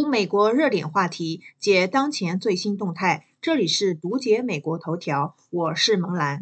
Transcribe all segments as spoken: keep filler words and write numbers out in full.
听美国热点话题，解当前最新动态。这里是读解美国头条，我是蒙兰。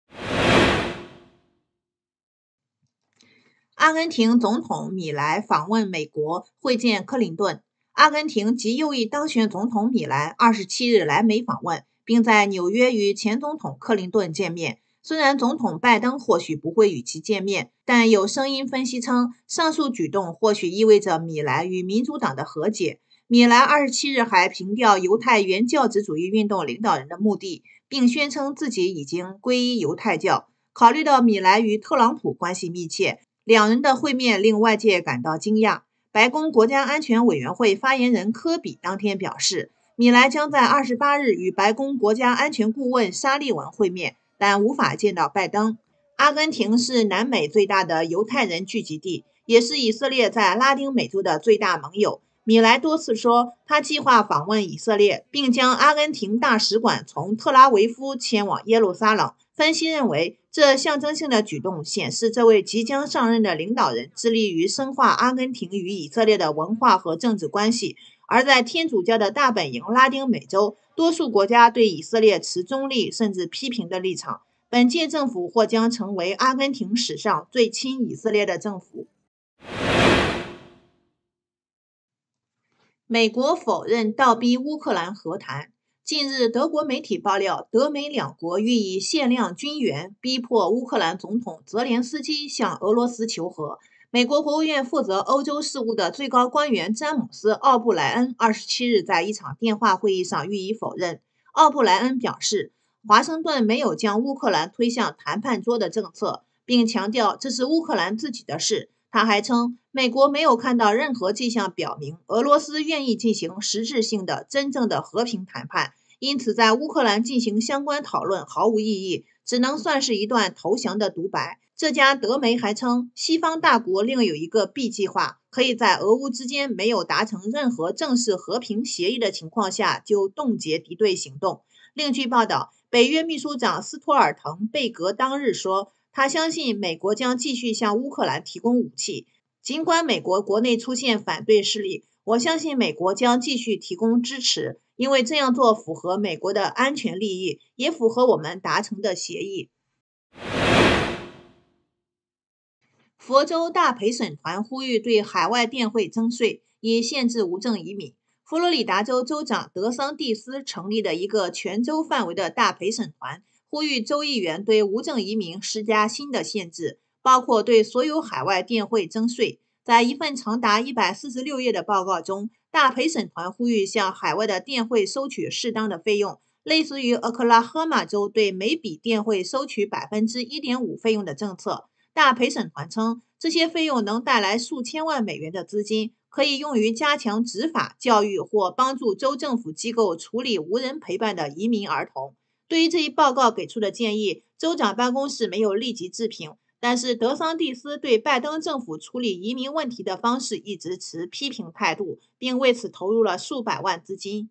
阿根廷总统米莱访问美国，会见克林顿。阿根廷极右翼当选总统米莱二十七日来美访问，并在纽约与前总统克林顿见面。虽然总统拜登或许不会与其见面，但有声音分析称，上述举动或许意味着米莱与民主党的和解。米莱二十七日还评调犹太原教旨主义运动领导人的目的，并宣称自己已经皈依犹太教。考虑到米莱与特朗普关系密切，两人的会面令外界感到惊讶。白宫国家安全委员会发言人科比当天表示，米莱将在二十八日与白宫国家安全顾问沙利文会面，但无法见到拜登。阿根廷是南美最大的犹太人聚集地，也是以色列在拉丁美洲的最大盟友。米莱多次说，他计划访问以色列，并将阿根廷大使馆从特拉维夫迁往耶路撒冷。分析认为，这象征性的举动显示这位即将上任的领导人致力于深化阿根廷与以色列的文化和政治关系。而在天主教的大本营拉丁美洲，多数国家对以色列持中立甚至批评的立场。本届政府或将成为阿根廷史上最亲以色列的政府。美国否认倒逼乌克兰和谈。近日，德国媒体爆料，德美两国欲以限量军援逼迫乌克兰总统泽连斯基向俄罗斯求和。美国国务院负责欧洲事务的最高官员詹姆斯·奥布莱恩二十七日在一场电话会议上予以否认。奥布莱恩表示，华盛顿没有将乌克兰推向谈判桌的政策，并强调这是乌克兰自己的事。他还称，美国没有看到任何迹象表明俄罗斯愿意进行实质性的、真正的和平谈判，因此在乌克兰进行相关讨论毫无意义，只能算是一段投降的独白。这家德媒还称，西方大国另有一个 B 计划，可以在俄乌之间没有达成任何正式和平协议的情况下就冻结敌对行动。另据报道，北约秘书长斯托尔滕贝格当日说，他相信美国将继续向乌克兰提供武器，尽管美国国内出现反对势力，我相信美国将继续提供支持，因为这样做符合美国的安全利益，也符合我们达成的协议。佛州大陪审团呼吁对海外电汇征税，以限制无证移民。佛罗里达州州长德桑蒂斯成立了一个全州范围的大陪审团，呼吁州议员对无证移民施加新的限制，包括对所有海外电汇征税。在一份长达一百四十六页的报告中，大陪审团呼吁向海外的电汇收取适当的费用，类似于俄克拉荷马州对每笔电汇收取 百分之一点五 费用的政策。大陪审团称，这些费用能带来数千万美元的资金，可以用于加强执法、教育或帮助州政府机构处理无人陪伴的移民儿童。对于这一报告给出的建议，州长办公室没有立即置评，但是德桑蒂斯对拜登政府处理移民问题的方式一直持批评态度，并为此投入了数百万资金。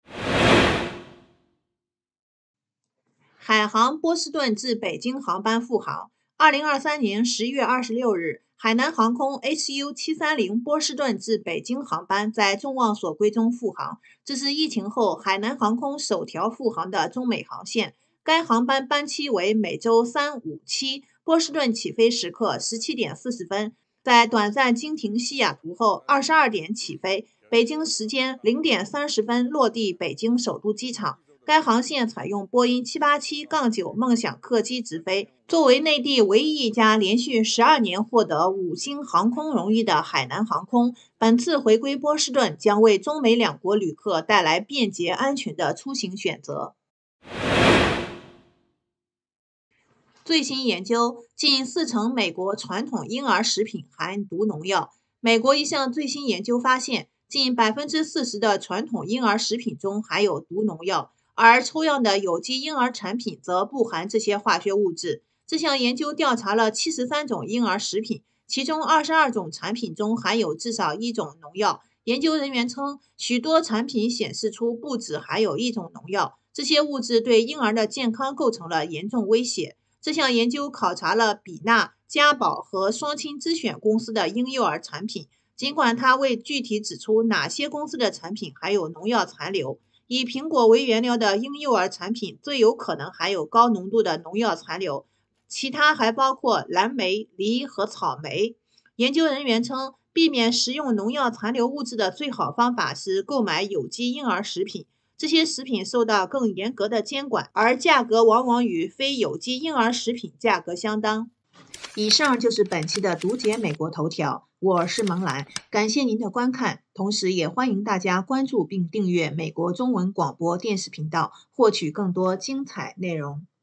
海航波士顿至北京航班复航。二零二三年十月二十六日，海南航空 H U 七三零波士顿至北京航班在众望所归中复航，这是疫情后海南航空首条复航的中美航线。该航班班期为每周三、五、七，波士顿起飞时刻十七点四十分，在短暂经停西雅图后二十二点起飞，北京时间零点三十分落地北京首都机场。该航线采用波音 七八七九 梦想客机直飞。作为内地唯一一家连续十二年获得五星航空荣誉的海南航空，本次回归波士顿将为中美两国旅客带来便捷安全的出行选择。最新研究，近四成美国传统婴儿食品含毒农药。美国一项最新研究发现，近 百分之四十 的传统婴儿食品中含有毒农药，而抽样的有机婴儿产品则不含这些化学物质。这项研究调查了七十三种婴儿食品，其中二十二种产品中含有至少一种农药。研究人员称，许多产品显示出不只含有一种农药，这些物质对婴儿的健康构成了严重威胁。这项研究考察了比纳、嘉宝和双亲之选公司的婴幼儿产品， 尽管他未具体指出哪些公司的产品含有农药残留，以苹果为原料的婴幼儿产品最有可能含有高浓度的农药残留，其他还包括蓝莓、梨和草莓。研究人员称，避免食用农药残留物质的最好方法是购买有机婴儿食品，这些食品受到更严格的监管，而价格往往与非有机婴儿食品价格相当。以上就是本期的读解美国头条，我是蒙兰，感谢您的观看，同时也欢迎大家关注并订阅美国中文广播电视频道，获取更多精彩内容。